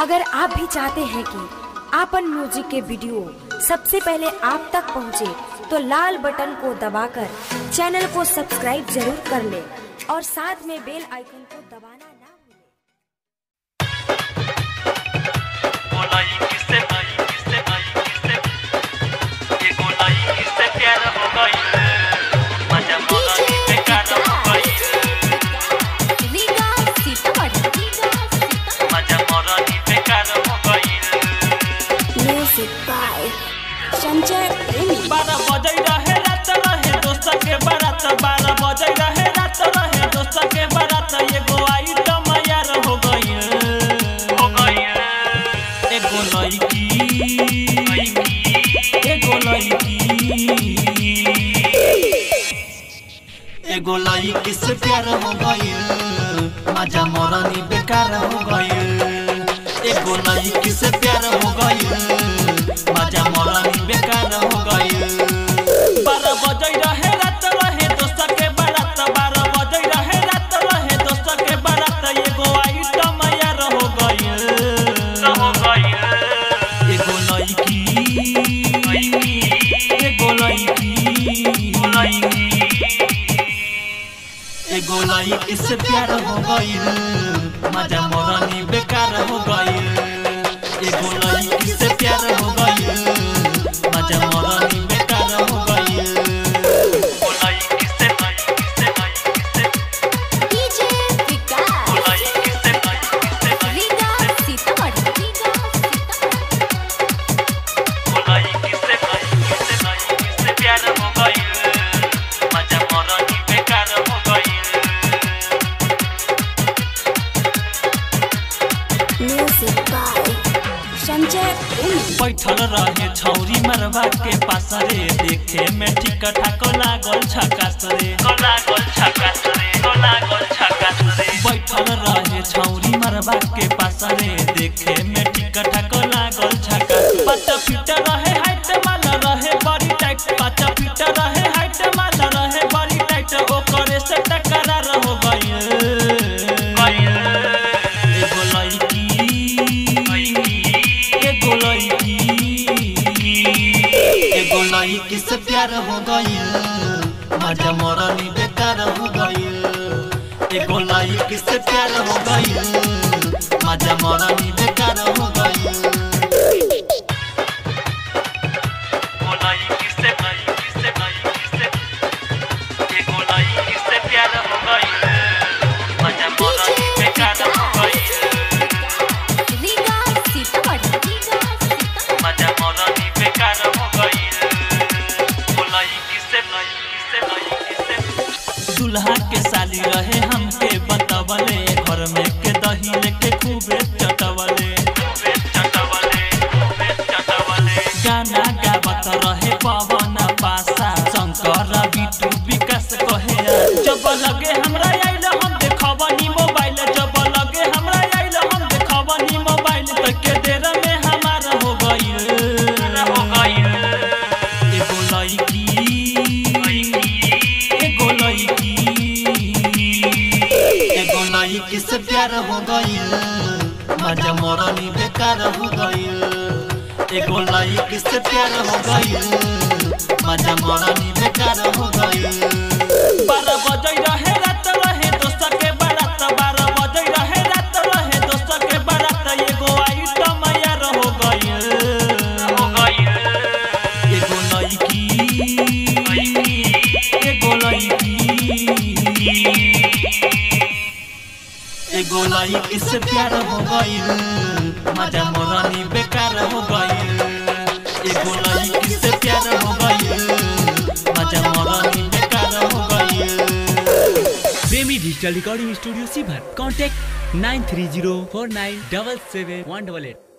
अगर आप भी चाहते हैं कि आपन म्यूजिक के वीडियो सबसे पहले आप तक पहुंचे, तो लाल बटन को दबाकर चैनल को सब्सक्राइब जरूर कर ले और साथ में बेल आइकन को दबाना ना भूलें। संजय प्रेमी 12 बजे रहे रात रहे दोस्त के बारात 12 बजे रहे रात रहे दोस्त के बारात एगो आइटम यार हो गई एगो लड़की से प्यार हो गई मजा मोरनी बेकार हो गई एगो लड़की से प्यार हो गई मजा मोरनी बेकार हो गई 12 बजे रहे रात रहे दोस्त के बारात 12 बजे रहे रात रहे दोस्त के बारात एगो आइटम यार हो गई एगो लड़की से प्यार हो गई मजा मोरनी बेकार हो गई एगो लड़की से प्यार हो गई मजा मोरनी बेकार हो गई डीजे विकास रीगा सीतामढ़ी प्यार हो गई मजा मोरनी बेकार हो गई म्यूजिक बाय संजय प्रेमी बैठल रहे छौरी मरवा के पास रे देखे में ठीक ठाक लागल छकास रे बैठल रहे छौरी मरवा के पास रे देखे में ठीक ठाक लागल छकास 5 फीट रहे हाइट माल रहे बड़ी टाइट 5 फीट रहे हाइट माल रहे बड़ी टाइट ओकरे से टकरार हो गई एगो लड़की से प्यार हो गई मजा मोरनी बेकार हो गई एगो लड़की से प्यार हो गई मजा मोरनी बेकार हो गई एगो लड़की से प्यार हो गई मजा मोरनी बेकार हो गई रीगा सीतामढ़ी मजा मोरनी बेकार हो गई दुल्हा के साली रहे हमके बतवले घर में के दही लेके खूबे चटवले गाना गावत रहे पवन पासा शंकर बिटू विकास कहे जब लगे हमरा आइल हम देखबनी मोबाइल जब लगे हमरा आइल हम देखबनी मोबाइल तक के देर में हमार हो गई एगो लड़की से प्यार हो गई मजा मोरनी बेकार हो गई एगो लड़की से प्यार हो गई मजा मोरनी बेकार हो गई 12 बजे रहे रात रहे दोस्त के बारात 12 बजे रहे रात रहे दोस्त के बारात एगो आइटम यार हो गई एगो लड़की से प्यार हो गई मजा मोरनी बेकार हो गई एगो लड़की से प्यार हो गई मजा मोरनी बेकार हो गई प्रेमी डिजिटल रिकॉर्डिंग स्टूडियो सीभर कॉन्टैक्ट 9304977188।